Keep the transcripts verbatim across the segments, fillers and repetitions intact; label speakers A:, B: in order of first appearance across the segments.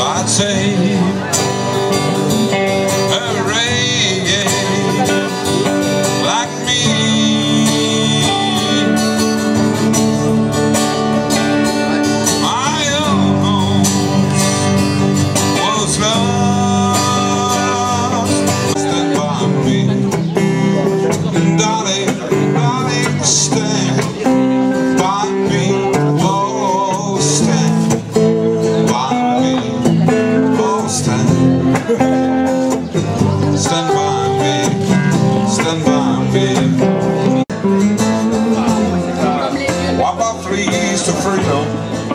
A: I'd say a reggae like me. My own was lost. Stand by me, darling, darling, stand by me. Oh, stand by me. Oh, stand. Stand by me. Stand by me. What about fleas to freedom?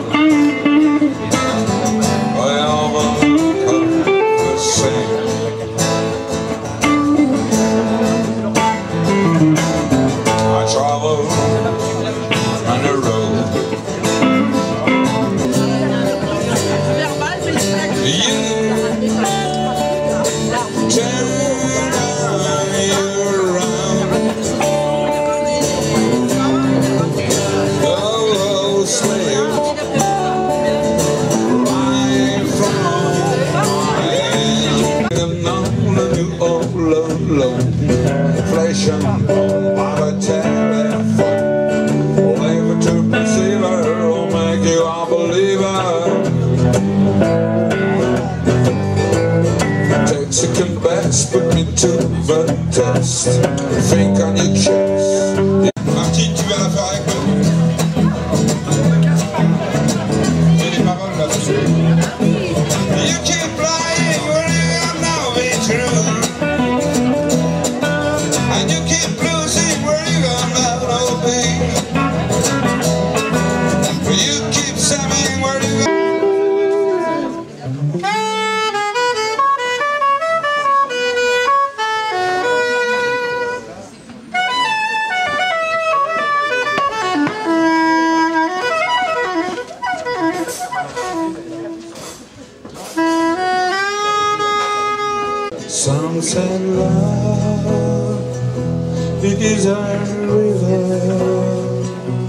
A: Well, the same. I travel on the road. Yeah. Turn you around. Oh, slave, right from home. I'm known to you all alone. Flesh and bone by the telephone. Never to perceive her will make you a believer. Second best, put me to the test. Think on your chest. Martine, tu viens la faire avec nous? J'ai les paroles là-dessus. You keep lying when you know it's true, and you keep losing where you got no pain. You keep saying where you got. Some said love, it is a river,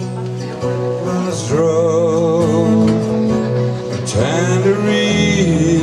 A: must draw a tangerine.